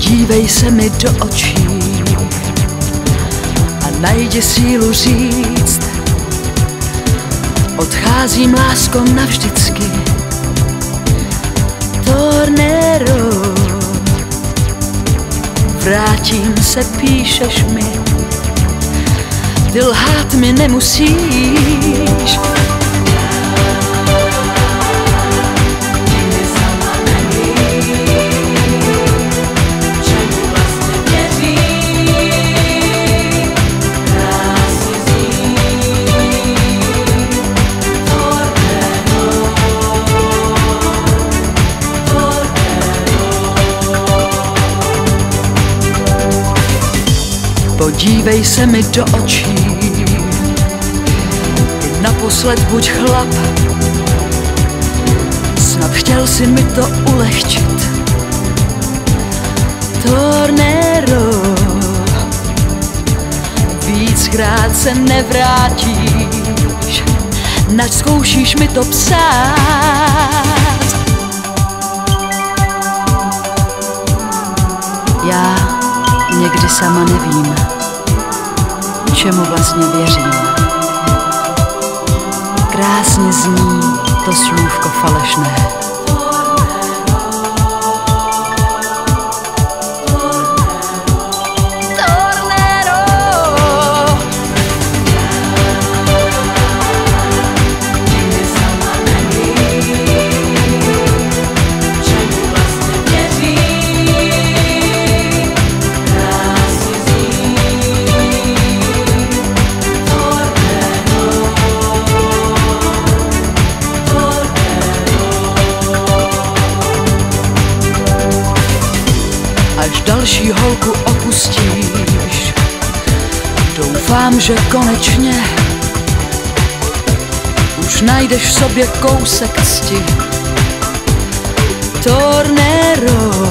Podívej se mi do očí a najdi sílu říct: odcházím, lásko, navždycky. Tornero, vrátím se, píšeš mi, ty lhát mi nemusíš. Podívej se mi do očí, ty naposled buď chlap, snad chtěl si mi to ulehčit. Tornero, víckrát se nevrátíš, nač zkoušíš mi to psát. Já někdy sama nevím, čemu vlastně věřím. Krásně zní to slůvko falešné. Až další holku opustíš, doufám, že konečně už najdeš v sobě kousek cti. Tornero,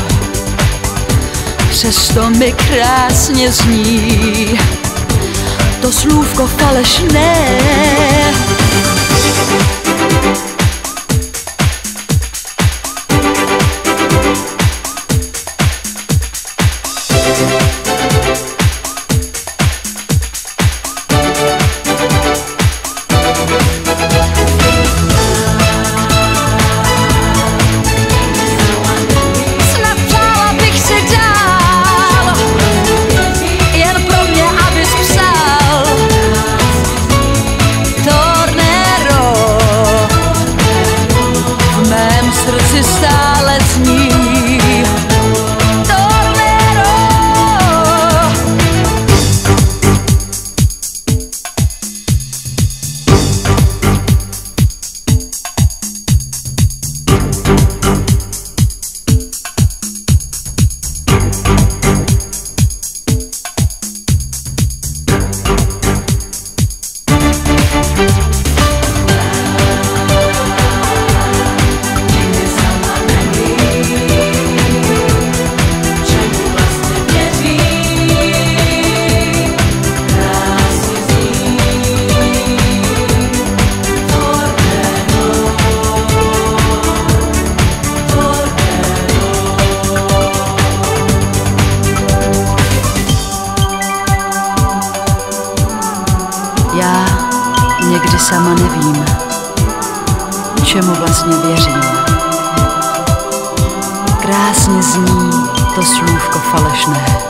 přesto mi krásně zní to slůvko falešné. Stále zní Tornero. Já někdy sama nevím, čemu vlastně věřím. Krásně zní to slůvko falešné.